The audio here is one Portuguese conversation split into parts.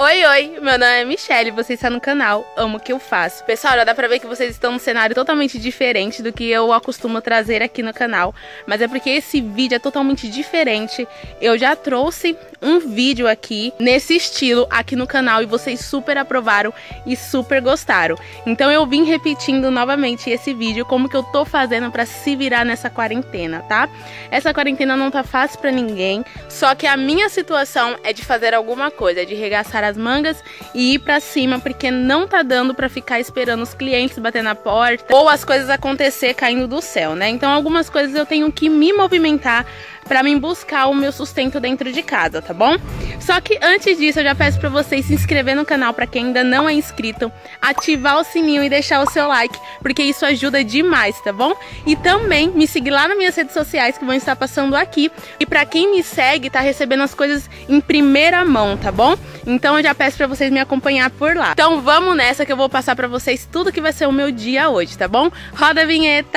Oi, oi, meu nome é Michelle, você está no canal Amo o que eu faço. Pessoal, já dá pra ver que vocês estão num cenário totalmente diferente do que eu acostumo trazer aqui no canal. Mas é porque esse vídeo é totalmente diferente. Eu já trouxe um vídeo aqui nesse estilo aqui no canal e vocês super aprovaram e super gostaram. Então eu vim repetindo novamente esse vídeo, como que eu tô fazendo pra se virar nessa quarentena, tá? Essa quarentena não tá fácil pra ninguém, só que a minha situação é de fazer alguma coisa, é de regaçar as mangas e ir pra cima, porque não tá dando pra ficar esperando os clientes bater na porta ou as coisas acontecer caindo do céu, né? Então algumas coisas eu tenho que me movimentar pra mim buscar o meu sustento dentro de casa, tá bom? Só que antes disso eu já peço pra vocês se inscrever no canal pra quem ainda não é inscrito, ativar o sininho e deixar o seu like, porque isso ajuda demais, tá bom? E também me seguir lá nas minhas redes sociais que vão estar passando aqui. E pra quem me segue, tá recebendo as coisas em primeira mão, tá bom? Então eu já peço pra vocês me acompanhar por lá. Então vamos nessa que eu vou passar pra vocês tudo que vai ser o meu dia hoje, tá bom? Roda a vinheta!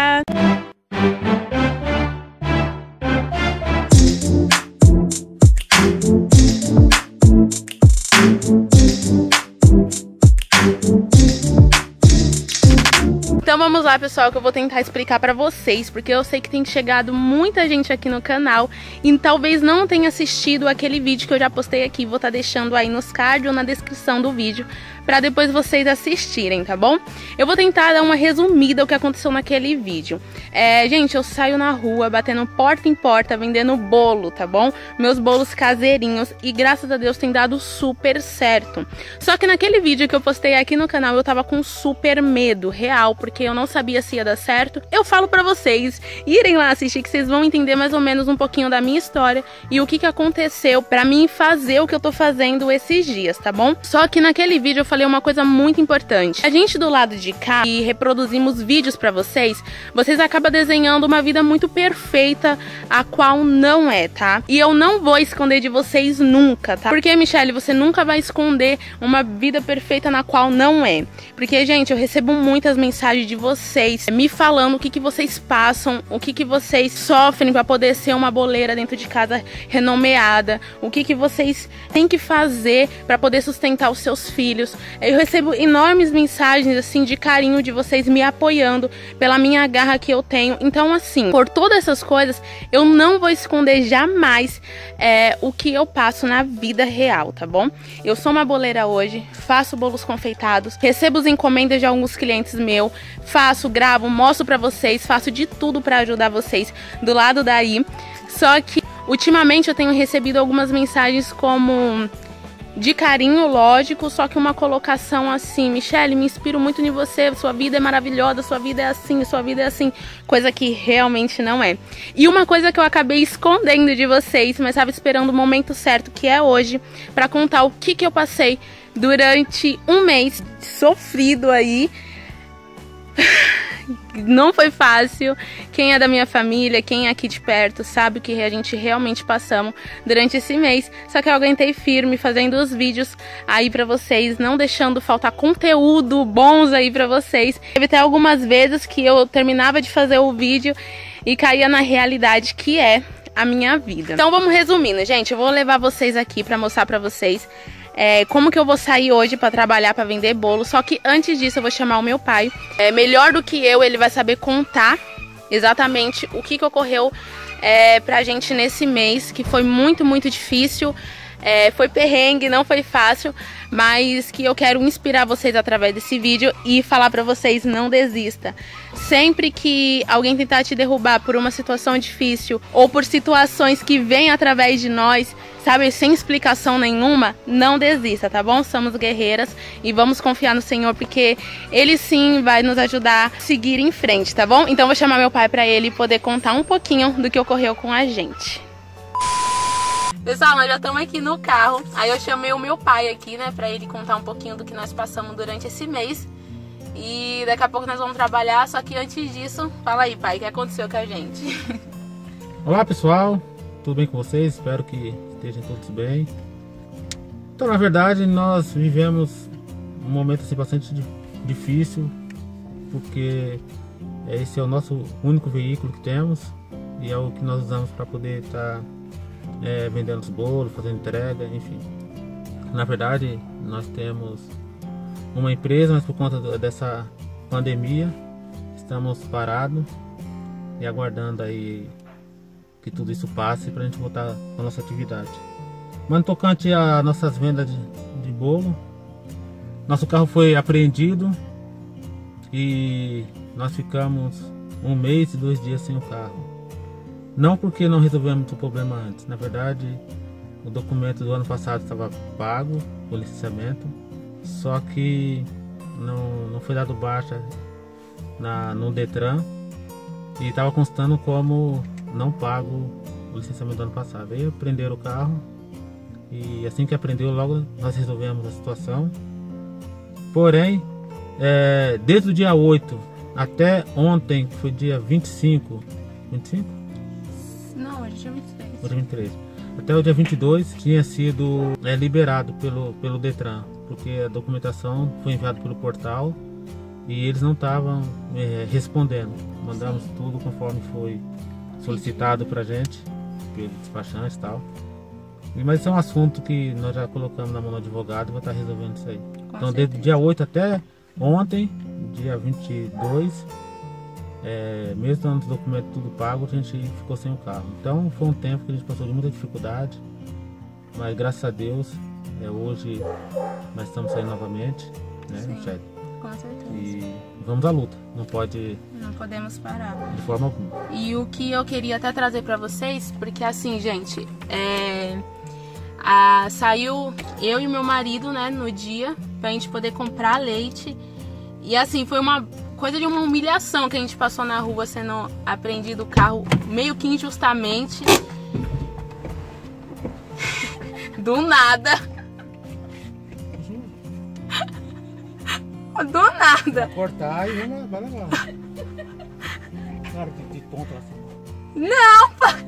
Então vamos lá, pessoal, que eu vou tentar explicar pra vocês, porque eu sei que tem chegado muita gente aqui no canal e talvez não tenha assistido aquele vídeo que eu já postei aqui. Vou estar deixando aí nos cards ou na descrição do vídeo pra depois vocês assistirem, tá bom? Eu vou tentar dar uma resumida o que aconteceu naquele vídeo. Gente, eu saio na rua batendo porta em porta, vendendo bolo, tá bom? Meus bolos caseirinhos, e graças a Deus tem dado super certo. Só que naquele vídeo que eu postei aqui no canal eu tava com super medo real, porque eu não sabia se ia dar certo. Eu falo pra vocês irem lá assistir, que vocês vão entender mais ou menos um pouquinho da minha história e o que aconteceu pra mim fazer o que eu tô fazendo esses dias, tá bom? Só que naquele vídeo eu falei uma coisa muito importante. A gente do lado de cá, e reproduzimos vídeos pra vocês, vocês acabam desenhando uma vida muito perfeita, a qual não é, tá? E eu não vou esconder de vocês nunca, tá? Porque, Michelle, você nunca vai esconder uma vida perfeita na qual não é. Porque, gente, eu recebo muitas mensagens de vocês me falando o que vocês passam, o que vocês sofrem pra poder ser uma boleira dentro de casa renomeada, o que vocês têm que fazer pra poder sustentar os seus filhos. Eu recebo enormes mensagens, assim, de carinho de vocês me apoiando pela minha garra que eu tenho. Então, assim, por todas essas coisas, eu não vou esconder jamais o que eu passo na vida real, tá bom? Eu sou uma boleira hoje, faço bolos confeitados, recebo as encomendas de alguns clientes meus, faço, gravo, mostro pra vocês, faço de tudo pra ajudar vocês do lado daí. Só que, ultimamente, eu tenho recebido algumas mensagens como de carinho, lógico, só que uma colocação assim: Michelle, me inspiro muito em você, sua vida é maravilhosa, sua vida é assim, sua vida é assim. Coisa que realmente não é. E uma coisa que eu acabei escondendo de vocês, mas estava esperando o momento certo, que é hoje, pra contar o que eu passei durante um mês sofrido aí. Não foi fácil. Quem é da minha família, quem é aqui de perto, sabe o que a gente realmente passamos durante esse mês. Só que eu aguentei firme fazendo os vídeos aí pra vocês, não deixando faltar conteúdo bons aí pra vocês. Teve até algumas vezes que eu terminava de fazer o vídeo e caía na realidade que é a minha vida. Então vamos resumindo, gente. Eu vou levar vocês aqui pra mostrar pra vocês como que eu vou sair hoje pra trabalhar, pra vender bolo. Só que antes disso eu vou chamar o meu pai. Melhor do que eu, ele vai saber contar exatamente o que ocorreu pra gente nesse mês, que foi muito, muito difícil. Foi perrengue, não foi fácil, mas que eu quero inspirar vocês através desse vídeo e falar pra vocês: não desista. Sempre que alguém tentar te derrubar por uma situação difícil ou por situações que vêm através de nós, sabe, sem explicação nenhuma, não desista, tá bom? Somos guerreiras e vamos confiar no Senhor, porque Ele sim vai nos ajudar a seguir em frente, tá bom? Então vou chamar meu pai pra ele poder contar um pouquinho do que ocorreu com a gente. Pessoal, nós já estamos aqui no carro. Aí eu chamei o meu pai aqui, né, pra ele contar um pouquinho do que nós passamos durante esse mês. E daqui a pouco nós vamos trabalhar. Só que antes disso, fala aí, pai, o que aconteceu com a gente? Olá, pessoal, tudo bem com vocês? Espero que estejam todos bem. Então, na verdade, nós vivemos um momento assim bastante difícil, porque esse é o nosso único veículo que temos e é o que nós usamos para poder estar vendendo os bolos, fazendo entrega, enfim. Na verdade, nós temos uma empresa, mas por conta dessa pandemia, estamos parados e aguardando aí que tudo isso passe para a gente voltar com a nossa atividade. Mas no tocante a nossas vendas de bolo, nosso carro foi apreendido e nós ficamos 1 mês e 2 dias sem o carro. Não porque não resolvemos o problema antes, na verdade o documento do ano passado estava pago, o licenciamento, só que não foi dado baixa no Detran e estava constando como não pago o licenciamento do ano passado. Aí prenderam o carro e assim que aprendeu, logo nós resolvemos a situação. Porém, desde o dia 8 até ontem, que foi dia 25, 25? Não, hoje é dia 23. Hoje é 23. Até o dia 22 tinha sido liberado pelo Detran, porque a documentação foi enviada pelo portal e eles não estavam respondendo. Mandamos tudo conforme foi solicitado pra gente, pelo despachante e tal. Mas isso é um assunto que nós já colocamos na mão do advogado e vai estar resolvendo isso aí. Então desde o dia 8 até ontem, dia 22, mesmo tendo os documentos tudo pago, a gente ficou sem o carro. Então foi um tempo que a gente passou de muita dificuldade, mas graças a Deus, hoje nós estamos saindo novamente, né, Michele? Com certeza. E vamos à luta, não podemos parar de forma alguma. E o que eu queria até trazer pra vocês, porque assim, gente, saiu eu e meu marido, né, no dia, pra gente poder comprar leite. E assim, foi uma coisa de uma humilhação que a gente passou na rua, sendo apreendido o carro meio que injustamente. Do nada. Do nada. Vai cortar e vai levar. Claro que tonto assim. Não, pai.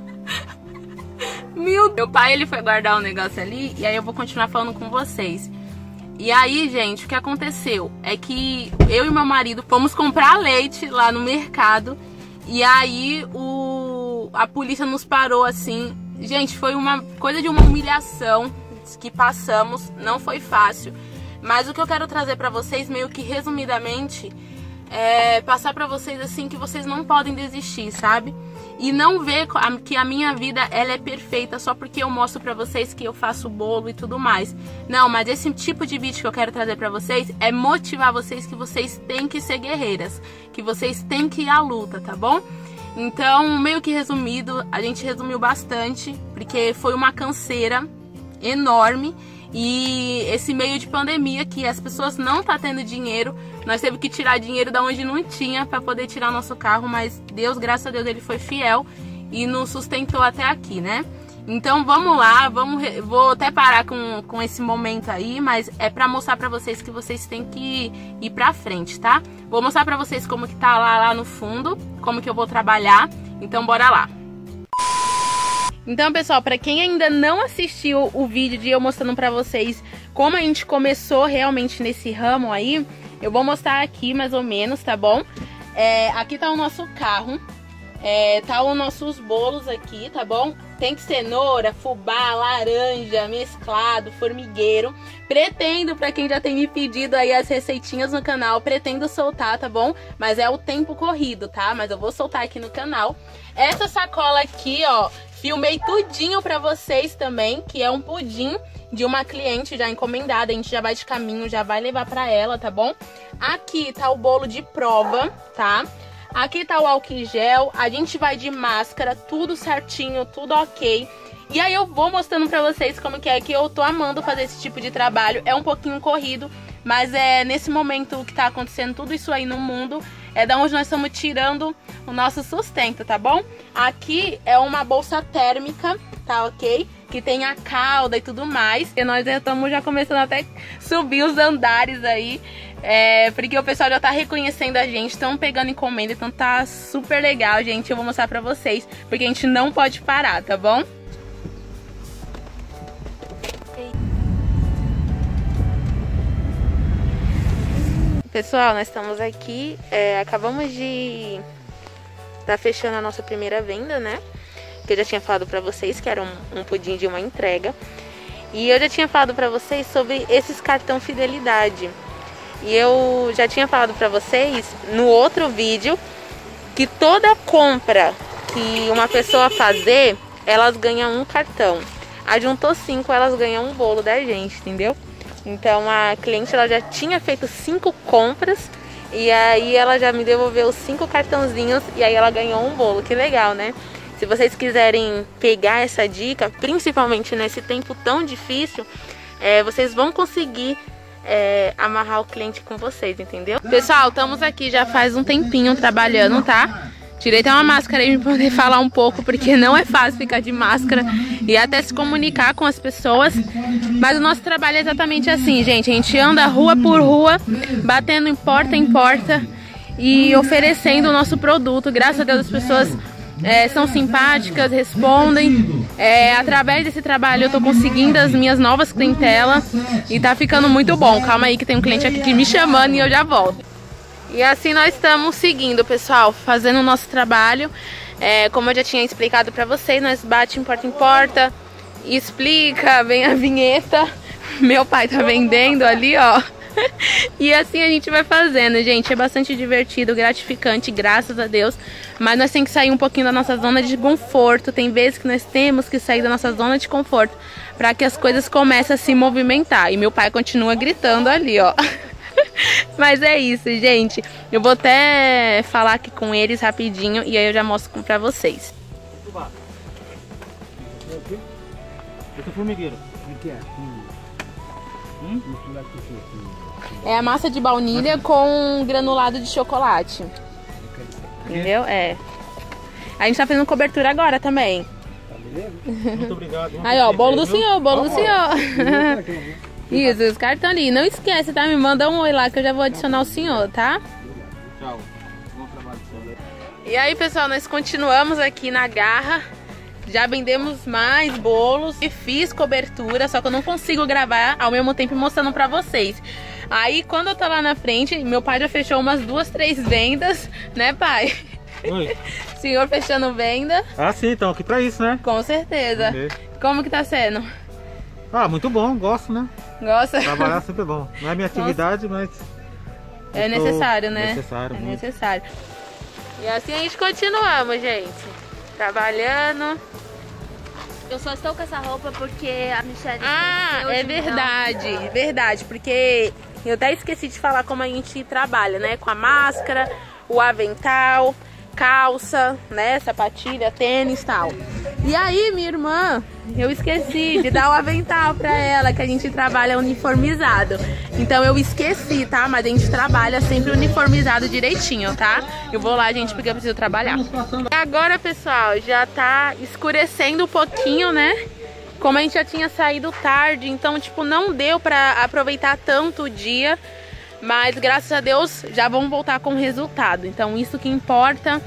Meu pai, ele foi guardar o negócio ali, e aí eu vou continuar falando com vocês. E aí, gente, o que aconteceu é que eu e meu marido fomos comprar leite lá no mercado. E aí a polícia nos parou assim. Gente, foi uma coisa de uma humilhação que passamos, não foi fácil. Mas o que eu quero trazer pra vocês, meio que resumidamente, é passar pra vocês assim que vocês não podem desistir, sabe? E não ver que a minha vida, ela é perfeita só porque eu mostro pra vocês que eu faço bolo e tudo mais. Não, mas esse tipo de vídeo que eu quero trazer pra vocês é motivar vocês que vocês têm que ser guerreiras, que vocês têm que ir à luta, tá bom? Então, meio que resumido, a gente resumiu bastante, porque foi uma canseira enorme. E esse meio de pandemia que as pessoas não tá tendo dinheiro, nós teve que tirar dinheiro da onde não tinha para poder tirar nosso carro, mas Deus, graças a Deus, ele foi fiel e nos sustentou até aqui, né? Então vamos lá, vou até parar com esse momento aí, mas é para mostrar para vocês que vocês têm que ir para frente, tá? Vou mostrar para vocês como que tá lá no fundo, como que eu vou trabalhar, então bora lá. Então, pessoal, para quem ainda não assistiu o vídeo de eu mostrando para vocês como a gente começou realmente nesse ramo aí, eu vou mostrar aqui mais ou menos, tá bom? Aqui tá o nosso carro, tá os nossos bolos aqui, tá bom? Tem cenoura, fubá, laranja, mesclado, formigueiro. Pretendo, para quem já tem me pedido aí as receitinhas no canal, pretendo soltar, tá bom? Mas é o tempo corrido, tá? Mas eu vou soltar aqui no canal. Essa sacola aqui, ó, filmei tudinho pra vocês também, que é um pudim de uma cliente já encomendada. A gente já vai de caminho, já vai levar pra ela, tá bom? Aqui tá o bolo de prova, tá? Aqui tá o álcool gel, a gente vai de máscara, tudo certinho, tudo ok. E aí eu vou mostrando pra vocês como que é que eu tô amando fazer esse tipo de trabalho. É um pouquinho corrido, mas nesse momento que tá acontecendo tudo isso aí no mundo, é da onde nós estamos tirando o nosso sustento, tá bom? Aqui é uma bolsa térmica, tá ok? Que tem a cauda e tudo mais. E nós já estamos começando até subir os andares aí. Porque o pessoal já tá reconhecendo a gente, estão pegando encomenda, então tá super legal, gente. Eu vou mostrar pra vocês, porque a gente não pode parar, tá bom? Pessoal, nós estamos aqui, acabamos de estar fechando a nossa primeira venda, né? Que eu já tinha falado pra vocês que era um pudim de uma entrega. E eu já tinha falado pra vocês sobre esses cartão fidelidade. E eu já tinha falado pra vocês no outro vídeo que toda compra que uma pessoa fazer, elas ganham um cartão. A juntou 5, elas ganham um bolo da gente, entendeu? Então a cliente, ela já tinha feito 5 compras e aí ela já me devolveu 5 cartãozinhos e aí ela ganhou um bolo. Que legal, né? Se vocês quiserem pegar essa dica, principalmente nesse tempo tão difícil, vocês vão conseguir amarrar o cliente com vocês, entendeu? Pessoal, estamos aqui já faz um tempinho trabalhando, tá? Tirei até uma máscara aí pra poder falar um pouco, porque não é fácil ficar de máscara e até se comunicar com as pessoas. Mas o nosso trabalho é exatamente assim, gente. A gente anda rua por rua, batendo em porta e oferecendo o nosso produto. Graças a Deus as pessoas são simpáticas, respondem. Através desse trabalho eu tô conseguindo as minhas novas clientelas e tá ficando muito bom. Calma aí que tem um cliente aqui me chamando e eu já volto. E assim nós estamos seguindo, pessoal, fazendo o nosso trabalho. Como eu já tinha explicado pra vocês, nós bate em porta, explica, vem a vinheta. Meu pai tá vendendo ali, ó. E assim a gente vai fazendo, gente. É bastante divertido, gratificante, graças a Deus. Mas nós temos que sair um pouquinho da nossa zona de conforto. Tem vezes que nós temos que sair da nossa zona de conforto para que as coisas comecem a se movimentar. E meu pai continua gritando ali, ó. Mas é isso, gente. Eu vou até falar aqui com eles rapidinho e aí eu já mostro pra vocês. Esse é formigueiro. O que é? É a massa de baunilha com granulado de chocolate. Entendeu? A gente tá fazendo cobertura agora também. Muito obrigado. Aí, ó, bolo do senhor, bolo do senhor. Isso, os cartões ali. Não esquece, tá? Me manda um oi lá que eu já vou adicionar o senhor, tá? Tchau. Bom trabalho, senhor. E aí, pessoal, nós continuamos aqui na garra. Já vendemos mais bolos e fiz cobertura, só que eu não consigo gravar ao mesmo tempo mostrando pra vocês. Aí, quando eu tô lá na frente, meu pai já fechou umas 2, 3 vendas, né, pai? Oi. Senhor fechando venda. Ah, sim, então aqui pra isso, né? Com certeza. Okay. Como que tá sendo? Ah, muito bom, gosto, né? Gosta? Trabalhar sempre é bom. Não é minha atividade, mas... É necessário, né? Necessário, é muito. necessário. E assim a gente continuamos, gente. Trabalhando. Eu só estou com essa roupa porque a Michelle... É verdade, verdade. Porque eu até esqueci de falar como a gente trabalha, né? Com a máscara, o avental, calça, né? Sapatilha, tênis e tal. E aí, minha irmã, eu esqueci de dar o avental pra ela, que a gente trabalha uniformizado. Então eu esqueci, tá? Mas a gente trabalha sempre uniformizado direitinho, tá? Eu vou lá, gente, porque eu preciso trabalhar. Agora, pessoal, já tá escurecendo um pouquinho, né? Como a gente já tinha saído tarde, então, tipo, não deu pra aproveitar tanto o dia. Mas, graças a Deus, já vamos voltar com o resultado. Então, isso que importa.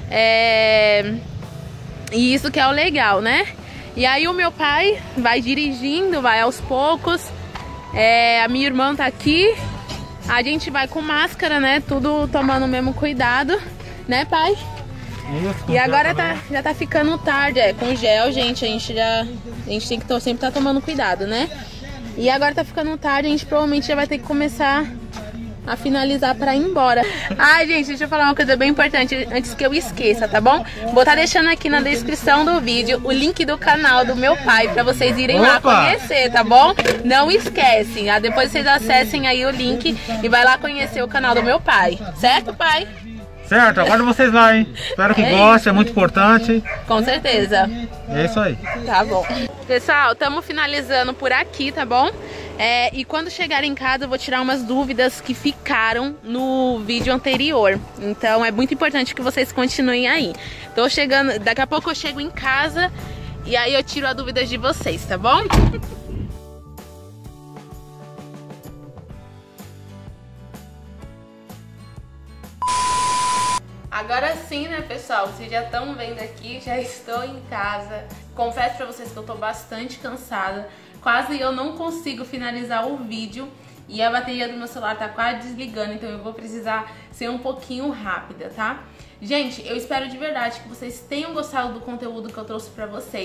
E isso que é o legal, né? E aí o meu pai vai dirigindo, vai aos poucos. A minha irmã tá aqui. A gente vai com máscara, né? Tudo tomando o mesmo cuidado, né, pai? Isso, e agora já tá ficando tarde, com gel, gente. A gente tem que sempre estar tomando cuidado, né? E agora tá ficando tarde, a gente provavelmente já vai ter que começar a finalizar pra ir embora. Ai, gente, deixa eu falar uma coisa bem importante antes que eu esqueça, tá bom? Vou estar deixando aqui na descrição do vídeo o link do canal do meu pai pra vocês irem lá conhecer, tá bom? Não esquecem, depois vocês acessem aí o link e vai lá conhecer o canal do meu pai, certo, pai? Certo, aguardo vocês lá, hein? Espero que gostem, é muito importante. Com certeza. É isso aí. Tá bom. Pessoal, estamos finalizando por aqui, tá bom? E quando chegar em casa eu vou tirar umas dúvidas que ficaram no vídeo anterior. Então é muito importante que vocês continuem aí. Tô chegando, daqui a pouco eu chego em casa e aí eu tiro as dúvidas de vocês, tá bom? Agora sim, né, pessoal? Vocês já estão vendo aqui, já estou em casa. Confesso pra vocês que eu tô bastante cansada. Quase eu não consigo finalizar o vídeo e a bateria do meu celular tá quase desligando, então eu vou precisar ser um pouquinho rápida, tá? Gente, eu espero de verdade que vocês tenham gostado do conteúdo que eu trouxe pra vocês.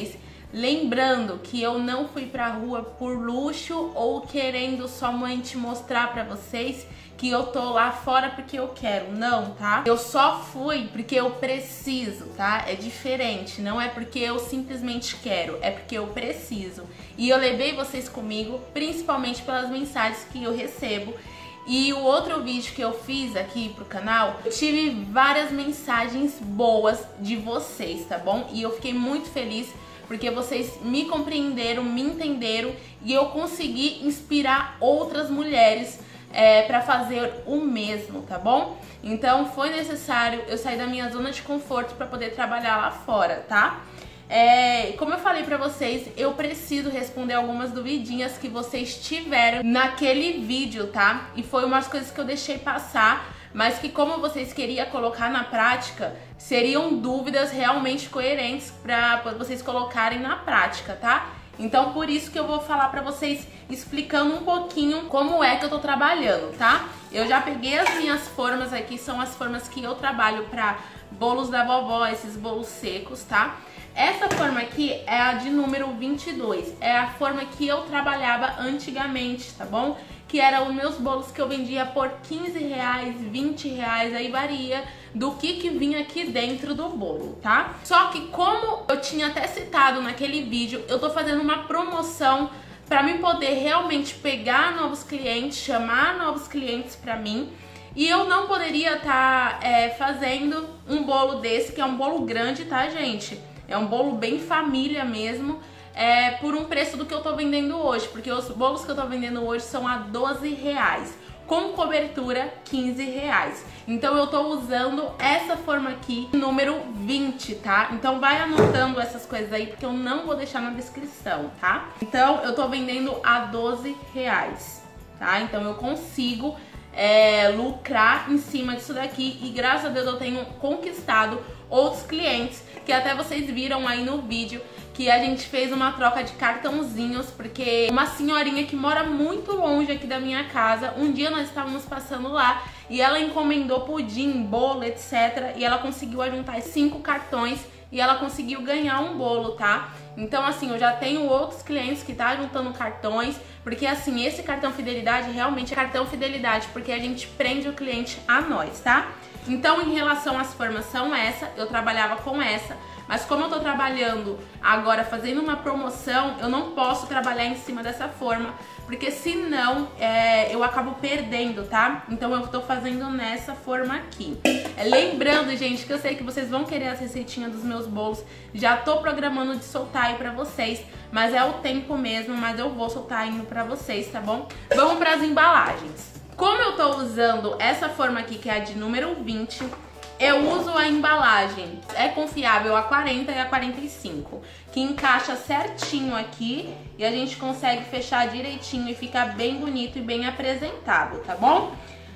Lembrando que eu não fui pra rua por luxo ou querendo somente mostrar pra vocês que eu tô lá fora porque eu quero, não, tá? Eu só fui porque eu preciso, tá? É diferente, não é porque eu simplesmente quero, é porque eu preciso. E eu levei vocês comigo, principalmente pelas mensagens que eu recebo. E o outro vídeo que eu fiz aqui pro canal, eu tive várias mensagens boas de vocês, tá bom? E eu fiquei muito feliz porque vocês me compreenderam, me entenderam e eu consegui inspirar outras mulheres pra fazer o mesmo, tá bom? Então foi necessário eu sair da minha zona de conforto pra poder trabalhar lá fora, tá? Como eu falei pra vocês, eu preciso responder algumas duvidinhas que vocês tiveram naquele vídeo, tá? E foi umas coisas que eu deixei passar, mas que como vocês queriam colocar na prática, seriam dúvidas realmente coerentes pra vocês colocarem na prática, tá? Então por isso que eu vou falar pra vocês explicando um pouquinho como é que eu tô trabalhando, tá? Eu já peguei as minhas formas aqui, são as formas que eu trabalho pra bolos da vovó, esses bolos secos, tá? Essa forma aqui é a de número 22, é a forma que eu trabalhava antigamente, tá bom? Que eram os meus bolos que eu vendia por 15 reais, 20 reais, aí varia do que vinha aqui dentro do bolo, tá? Só que como eu tinha até citado naquele vídeo, eu tô fazendo uma promoção pra mim poder realmente pegar novos clientes, chamar novos clientes pra mim. E eu não poderia estar fazendo um bolo desse, que é um bolo grande, tá, gente? É um bolo bem família mesmo, por um preço do que eu tô vendendo hoje, porque os bolos que eu tô vendendo hoje são a 12 reais, com cobertura 15 reais. Então eu tô usando essa forma aqui, número 20, tá? Então vai anotando essas coisas aí, porque eu não vou deixar na descrição, tá? Então eu tô vendendo a 12 reais, tá? Então eu consigo lucrar em cima disso daqui e graças a Deus eu tenho conquistado outros clientes, que até vocês viram aí no vídeo que a gente fez uma troca de cartãozinhos, porque uma senhorinha que mora muito longe aqui da minha casa, um dia nós estávamos passando lá e ela encomendou pudim, bolo, etc. E ela conseguiu juntar 5 cartões e ela conseguiu ganhar um bolo, tá? Então assim, eu já tenho outros clientes que tá juntando cartões, porque assim, esse cartão fidelidade realmente é cartão fidelidade, porque a gente prende o cliente a nós, tá? Então em relação às formas são essa, eu trabalhava com essa, mas como eu tô trabalhando agora fazendo uma promoção, eu não posso trabalhar em cima dessa forma, porque senão eu acabo perdendo, tá? Então eu tô fazendo nessa forma aqui. Lembrando, gente, que eu sei que vocês vão querer as receitinhas dos meus bolos, já tô programando de soltar aí pra vocês, mas é o tempo mesmo, mas eu vou soltar indo pra vocês, tá bom? Vamos pras embalagens. Como eu tô usando essa forma aqui, que é a de número 20, eu uso a embalagem, é confiável, a 40 e a 45, que encaixa certinho aqui e a gente consegue fechar direitinho e fica bem bonito e bem apresentado, tá bom?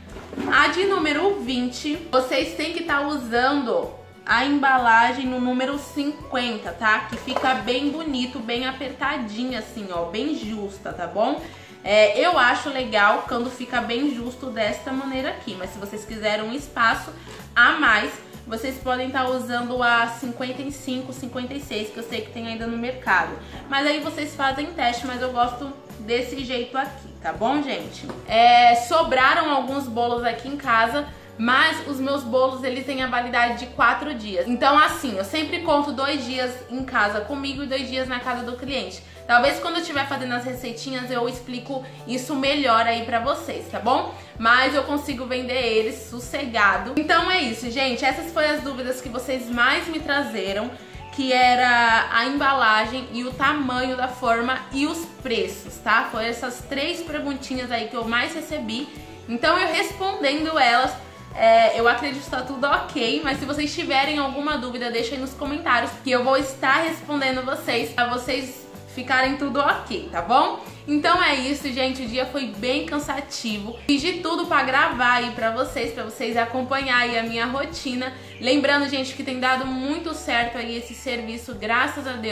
A de número 20, vocês têm que estar usando a embalagem no número 50, tá? Que fica bem bonito, bem apertadinha assim, ó, bem justa, tá bom? Eu acho legal quando fica bem justo desta maneira aqui, mas se vocês quiserem um espaço a mais, vocês podem estar usando a 55, 56, que eu sei que tem ainda no mercado. Mas aí vocês fazem teste, mas eu gosto desse jeito aqui, tá bom, gente? Sobraram alguns bolos aqui em casa, mas os meus bolos, eles têm a validade de 4 dias. Então assim, eu sempre conto 2 dias em casa comigo e 2 dias na casa do cliente. Talvez quando eu estiver fazendo as receitinhas eu explico isso melhor aí pra vocês, tá bom? Mas eu consigo vender eles sossegado. Então é isso, gente. Essas foram as dúvidas que vocês mais me trazeram, que era a embalagem e o tamanho da forma e os preços, tá? Foram essas 3 perguntinhas aí que eu mais recebi. Então eu respondendo elas, eu acredito que tá tudo ok, mas se vocês tiverem alguma dúvida, deixa aí nos comentários, que eu vou estar respondendo vocês, pra vocês ficarem tudo ok, tá bom? Então é isso, gente, o dia foi bem cansativo. Fiz de tudo pra gravar aí pra vocês acompanhar aí a minha rotina. Lembrando, gente, que tem dado muito certo aí esse serviço, graças a Deus.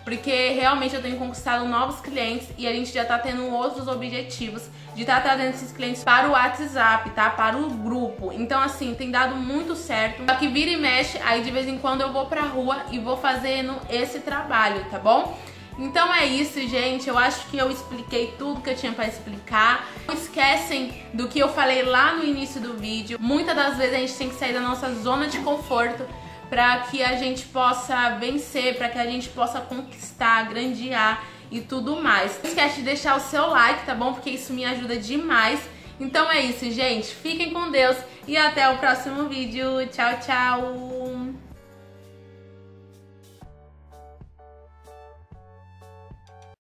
porque realmente eu tenho conquistado novos clientes e a gente já tá tendo outros objetivos de estar trazendo esses clientes para o WhatsApp, tá? Para o grupo. Então, assim, tem dado muito certo. Só que vira e mexe, aí de vez em quando eu vou pra rua e vou fazendo esse trabalho, tá bom? Então é isso, gente. Eu acho que eu expliquei tudo que eu tinha pra explicar. Não esquecem do que eu falei lá no início do vídeo. Muitas das vezes a gente tem que sair da nossa zona de conforto para que a gente possa vencer, para que a gente possa conquistar, grandear e tudo mais. Não esquece de deixar o seu like, tá bom? Porque isso me ajuda demais. Então é isso, gente. Fiquem com Deus e até o próximo vídeo. Tchau, tchau!